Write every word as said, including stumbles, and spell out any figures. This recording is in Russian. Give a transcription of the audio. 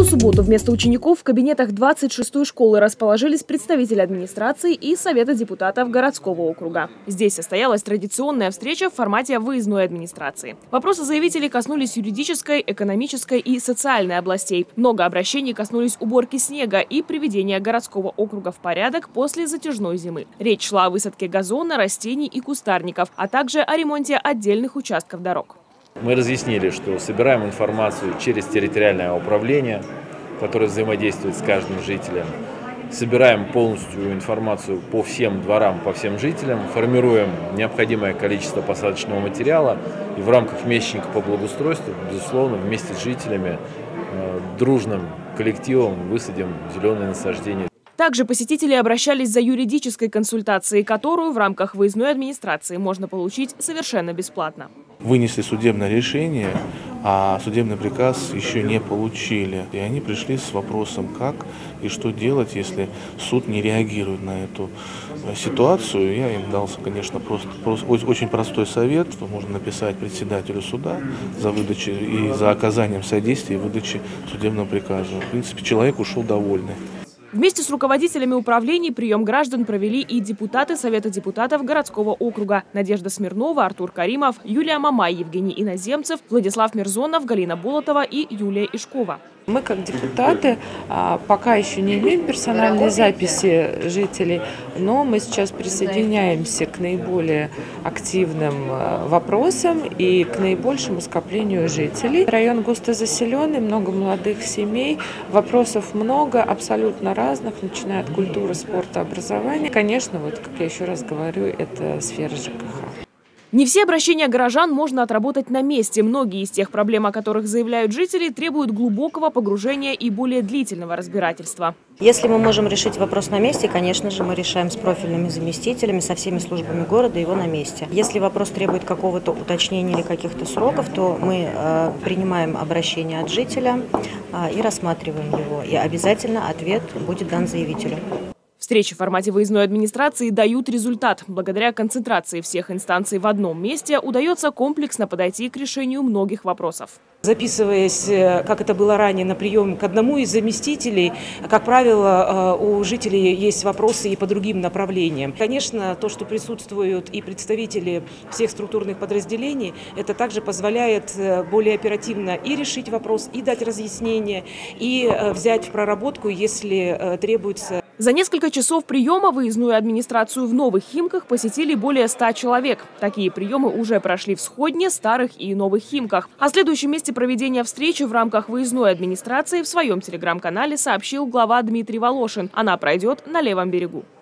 эту субботу вместо учеников в кабинетах двадцать шестой школы расположились представители администрации и Совета депутатов городского округа. Здесь состоялась традиционная встреча в формате выездной администрации. Вопросы заявителей коснулись юридической, экономической и социальной областей. Много обращений коснулись уборки снега и приведения городского округа в порядок после затяжной зимы. Речь шла о высадке газона, растений и кустарников, а также о ремонте отдельных участков дорог. Мы разъяснили, что собираем информацию через территориальное управление, которое взаимодействует с каждым жителем. Собираем полностью информацию по всем дворам, по всем жителям, формируем необходимое количество посадочного материала и в рамках месячника по благоустройству, безусловно, вместе с жителями, дружным коллективом высадим зеленые насаждения. Также посетители обращались за юридической консультацией, которую в рамках выездной администрации можно получить совершенно бесплатно. Вынесли судебное решение, а судебный приказ еще не получили. И они пришли с вопросом, как и что делать, если суд не реагирует на эту ситуацию. Я им дал, конечно, просто, просто очень простой совет. Можно написать председателю суда за выдачу и за оказанием содействия и выдачи судебного приказа. В принципе, человек ушел довольный. Вместе с руководителями управлений прием граждан провели и депутаты Совета депутатов городского округа: Надежда Смирнова, Артур Каримов, Юлия Мамай, Евгений Иноземцев, Владислав Мирзонов, Галина Болотова и Юлия Ишкова. Мы, как депутаты, пока еще не имеем персональной записи жителей, но мы сейчас присоединяемся к наиболее активным вопросам и к наибольшему скоплению жителей. Район густо заселенный, много молодых семей, вопросов много, абсолютно разных, начиная от культуры, спорта, образования. Конечно, вот, как я еще раз говорю, это сфера ЖКХ. Не все обращения горожан можно отработать на месте. Многие из тех проблем, о которых заявляют жители, требуют глубокого погружения и более длительного разбирательства. Если мы можем решить вопрос на месте, конечно же, мы решаем с профильными заместителями, со всеми службами города его на месте. Если вопрос требует какого-то уточнения или каких-то сроков, то мы э, принимаем обращение от жителя э, и рассматриваем его. И обязательно ответ будет дан заявителю. Встречи в формате выездной администрации дают результат. Благодаря концентрации всех инстанций в одном месте удается комплексно подойти к решению многих вопросов. Записываясь, как это было ранее, на прием к одному из заместителей, как правило, у жителей есть вопросы и по другим направлениям. Конечно, то, что присутствуют и представители всех структурных подразделений, это также позволяет более оперативно и решить вопрос, и дать разъяснение, и взять в проработку, если требуется. За несколько часов приема выездную администрацию в Новых Химках посетили более ста человек. Такие приемы уже прошли в Сходне, Старых и Новых Химках. О следующем месте проведения встречи в рамках выездной администрации в своем телеграм-канале сообщил глава Дмитрий Волошин. Она пройдет на Левом берегу.